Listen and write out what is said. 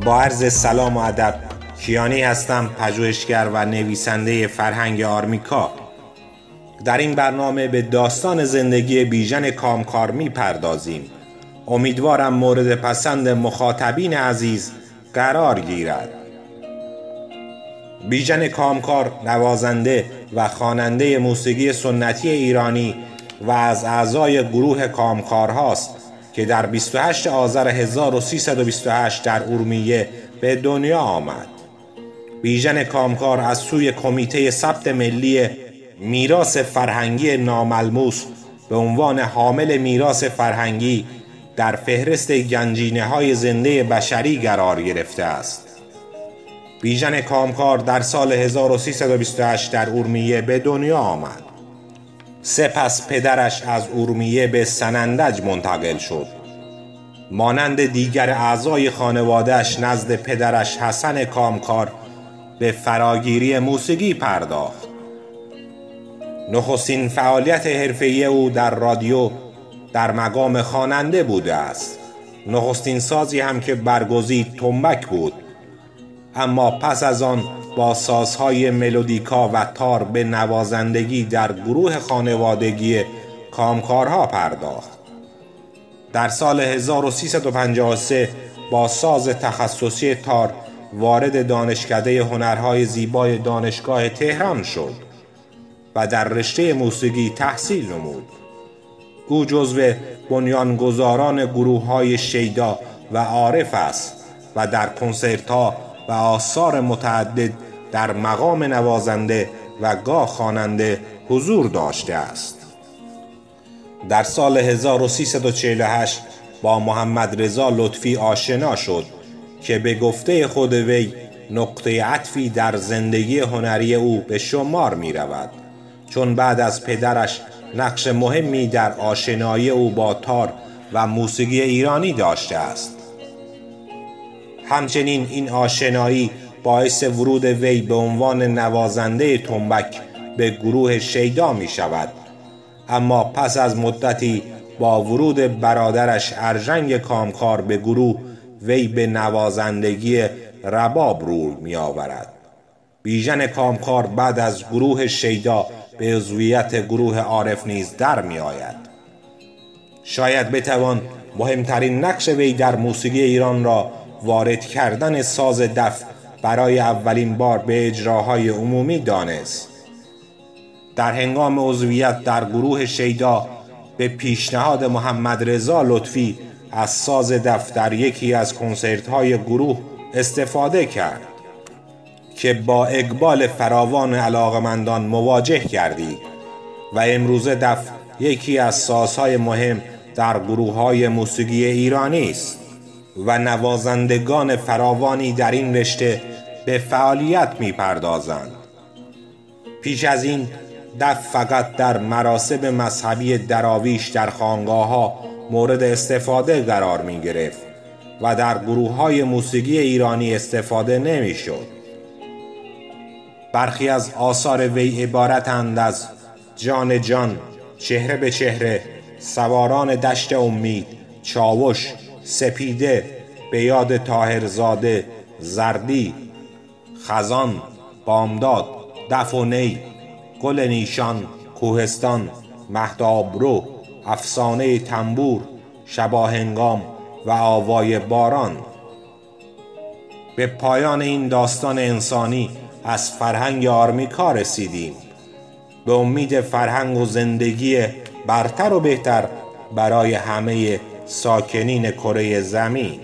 با عرض سلام و ادب، کیانی هستم، پژوهشگر و نویسنده فرهنگ آرمیکا. در این برنامه به داستان زندگی بیژن کامکار می‌پردازیم. امیدوارم مورد پسند مخاطبین عزیز قرار گیرد. بیژن کامکار نوازنده و خواننده موسیقی سنتی ایرانی و از اعضای گروه کامکارهاست که در 28 آذر 1328 در ارومیه به دنیا آمد. بیژن کامکار از سوی کمیته ثبت ملی میراث فرهنگی ناملموس به عنوان حامل میراث فرهنگی در فهرست گنجینه‌های زنده بشری قرار گرفته است. بیژن کامکار در سال 1328 در ارومیه به دنیا آمد. سپس پدرش از ارومیه به سنندج منتقل شد. مانند دیگر اعضای خانواده‌اش نزد پدرش حسن کامکار به فراگیری موسیقی پرداخت. نخستین فعالیت حرفه‌ای او در رادیو در مقام خواننده بوده است. نخستین سازی هم که برگزید تنبک بود، اما پس از آن با سازهای ملودیکا و تار به نوازندگی در گروه خانوادگی کامکارها پرداخت. در سال 1353 با ساز تخصصی تار وارد دانشکده هنرهای زیبای دانشگاه تهران شد و در رشته موسیقی تحصیل نمود. او جزو بنیانگذاران گروه‌های شیدا و عارف است و در کنسرت‌ها و آثار متعدد در مقام نوازنده و گاه خواننده حضور داشته است. در سال 1348 با محمد رضا لطفی آشنا شد که به گفته خود وی نقطه عطفی در زندگی هنری او به شمار می رود، چون بعد از پدرش نقش مهمی در آشنایی او با تار و موسیقی ایرانی داشته است. همچنین این آشنایی باعث ورود وی به عنوان نوازنده تنبک به گروه شیدا می شود، اما پس از مدتی با ورود برادرش ارژنگ کامکار به گروه وی به نوازندگی رباب روی می آورد. بیژن کامکار بعد از گروه شیدا به عضویت گروه عارف نیز در می آید. شاید بتوان مهمترین نقش وی در موسیقی ایران را وارد کردن ساز دف برای اولین بار به اجراهای عمومی دانست. در هنگام عضویت در گروه شیدا به پیشنهاد محمد رضا لطفی از ساز دف در یکی از کنسرت‌های گروه استفاده کرد که با اقبال فراوان علاقمندان مواجه گردید و امروزه دف یکی از سازهای مهم در گروه‌های موسیقی ایرانی است و نوازندگان فراوانی در این رشته به فعالیت می‌پردازند. پیش از این دف فقط در مراسم مذهبی دراویش در خانقاه‌ها مورد استفاده قرار می‌گرفت و در گروه‌های موسیقی ایرانی استفاده نمی‌شد. برخی از آثار وی عبارتند از جان جان، چهره به چهره، سواران دشت امید، چاوش، سپیده، به یاد طاهرزاده، زردی، خزان، بامداد، دف و نی، گل نیشان، کوهستان، مهدابرو، افسانه تنبور، شباهنگام و آوای باران. به پایان این داستان انسانی از فرهنگ آرمیکا رسیدیم. به امید فرهنگ و زندگی برتر و بهتر برای همه ساکنین کره زمین.